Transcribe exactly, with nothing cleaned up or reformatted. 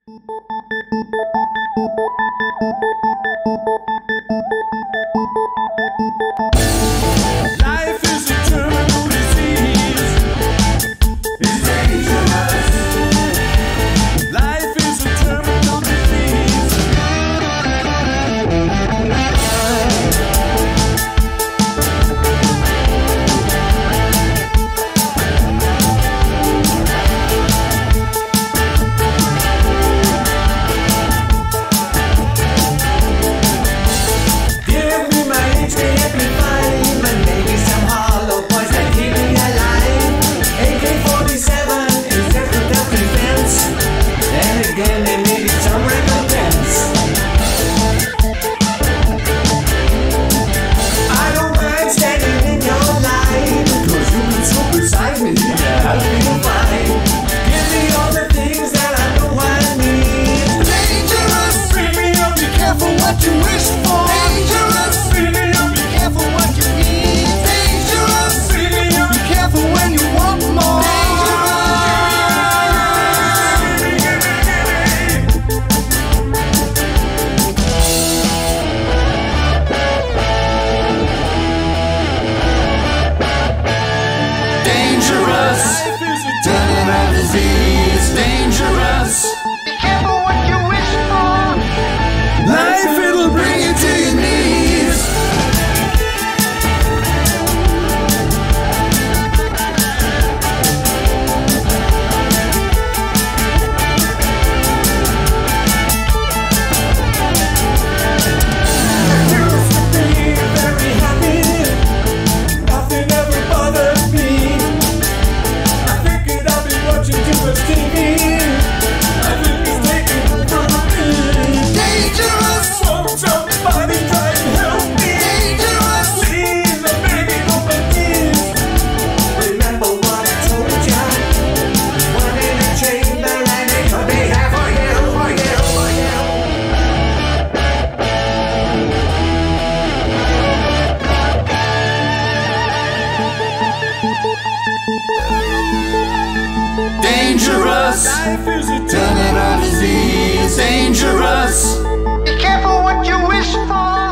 Life is a terminal disease. It's dangerous. Life is a terminal disease. Give me my H P amplified, my navy some hollow points that keep me alive. A K forty-seven is just a self-defense, and again they needed some recompense. I don't mind standing in your line, cause you've been so beside me, yeah, I feel fine. Give me all the things that I know I need. Dangerous, bring me up, be careful what you wish for. Dangerous, bring me up, be careful what you need. Dangerous, bring me up, be careful when you want more. Dangerous, life is a terminal disease. Dangerous, be careful what you wish for. Life, it'll bring you to your knees. Used to be very happy, nothing ever bothered me. I figured I'd be watching too much T V. I think it's taking over me. Dangerous, won't somebody try and help me? Dangerous, please, I'm begging on my knees. Remember what I told ya? One in a chamber and it could be half for you, for you, for you. Dangerous, life is a terminal disease. Dangerous, be careful what you wish for.